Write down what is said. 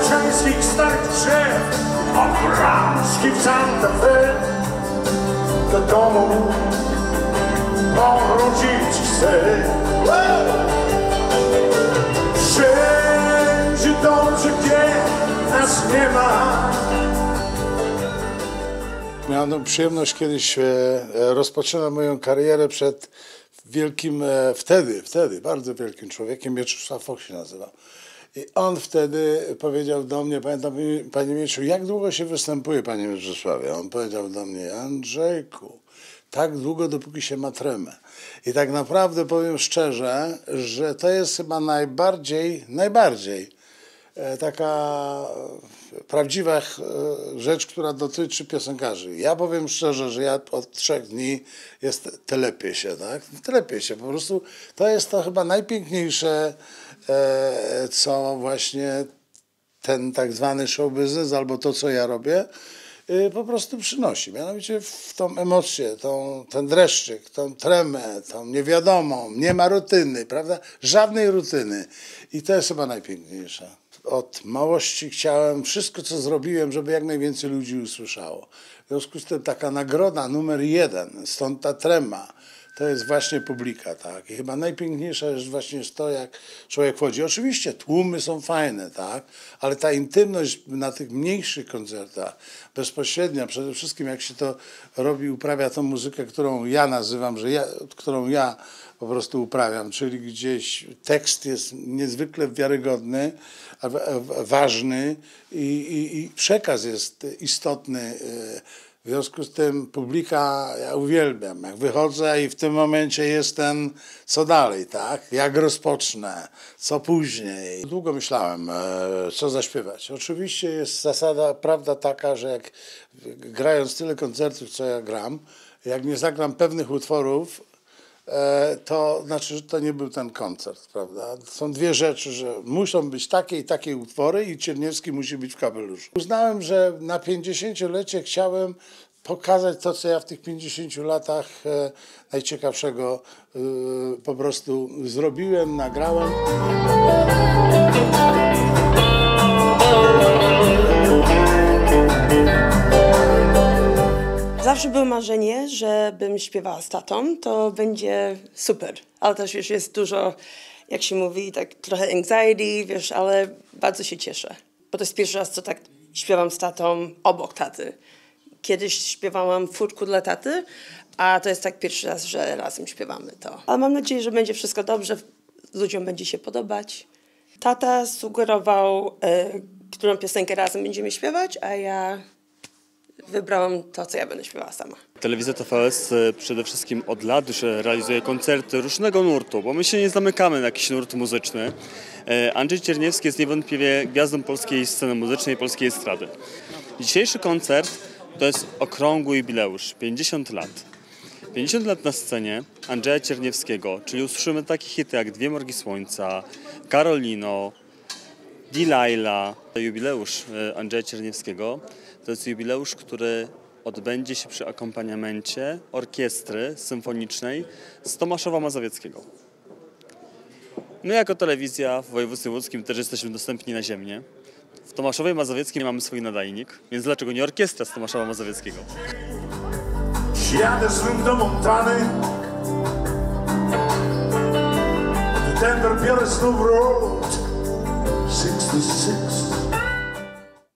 appalachiańskich starych drzew, od Bramski w Santa Fe do domu powrócić chcę. Wszędzie dobrze, gdzie nas nie ma. Miałem przyjemność kiedyś rozpoczynać moją karierę przed wielkim, wtedy bardzo wielkim człowiekiem, Mieczysław Foch się nazywa. I on wtedy powiedział do mnie, pamiętam, panie Mieczu, jak długo się występuje, panie Mieczysławie? On powiedział do mnie, Andrzejku, tak długo, dopóki się ma tremę. I tak naprawdę powiem szczerze, że to jest chyba najbardziej taka prawdziwa rzecz, która dotyczy piosenkarzy. Ja powiem szczerze, że ja od 3 dni telepię się, tak? Telepię się, po prostu to jest to chyba najpiękniejsze, co właśnie ten tak zwany show business, albo to, co ja robię, po prostu przynosi. Mianowicie w tą emocję, ten dreszczyk, tą tremę, tą niewiadomą, nie ma rutyny, prawda? Żadnej rutyny. I to jest chyba najpiękniejsze. Od małości chciałem wszystko, co zrobiłem, żeby jak najwięcej ludzi usłyszało. W związku z tym taka nagroda numer 1, stąd ta trema, to jest właśnie publika, tak? I chyba najpiękniejsza jest właśnie to, jak człowiek wchodzi. Oczywiście tłumy są fajne, tak? Ale ta intymność na tych mniejszych koncertach, bezpośrednia, przede wszystkim jak się to robi, uprawia tą muzykę, którą ja nazywam, którą ja po prostu uprawiam, czyli gdzieś tekst jest niezwykle wiarygodny, ważny i przekaz jest istotny. W związku z tym publika ja uwielbiam. Jak wychodzę i w tym momencie jest ten, co dalej, tak? Jak rozpocznę, co później. Długo myślałem, co zaśpiewać. Oczywiście jest zasada, prawda taka, że jak grając tyle koncertów, co ja gram, jak nie zagram pewnych utworów, to znaczy, że to nie był ten koncert, prawda? Są dwie rzeczy, że muszą być takie i takie utwory i Czerniewski musi być w kapeluszu. Uznałem, że na 50-lecie chciałem pokazać to, co ja w tych 50 latach najciekawszego po prostu zrobiłem, nagrałem. Zawsze było marzenie, żebym śpiewała z tatą, to będzie super. Ale też wiesz, jest dużo, jak się mówi, tak trochę anxiety, wiesz, ale bardzo się cieszę. Bo to jest pierwszy raz, co tak śpiewam z tatą obok taty. Kiedyś śpiewałam w furtku dla taty, a to jest tak pierwszy raz, że razem śpiewamy to. Ale mam nadzieję, że będzie wszystko dobrze, ludziom będzie się podobać. Tata sugerował, którą piosenkę razem będziemy śpiewać, a ja wybrałam to, co ja będę śpiewała sama. Telewizja TVS przede wszystkim od lat już realizuje koncerty różnego nurtu, bo my się nie zamykamy na jakiś nurt muzyczny. Andrzej Czerniewski jest niewątpliwie gwiazdą polskiej sceny muzycznej, polskiej estrady. Dzisiejszy koncert to jest okrągły jubileusz, 50 lat. 50 lat na scenie Andrzeja Czerniewskiego, czyli usłyszymy takie hity jak Dwie morgi słońca, Karolino, Delilah. Jubileusz Andrzeja Czerniewskiego to jest jubileusz, który odbędzie się przy akompaniamencie orkiestry symfonicznej z Tomaszowa Mazowieckiego. My jako telewizja w województwie łódzkim też jesteśmy dostępni naziemnie. W Tomaszowej Mazowieckiej mamy swój nadajnik, więc dlaczego nie orkiestra z Tomaszowa Mazowieckiego? Jadę z nim do Montany, do Denver biorę znów road 66.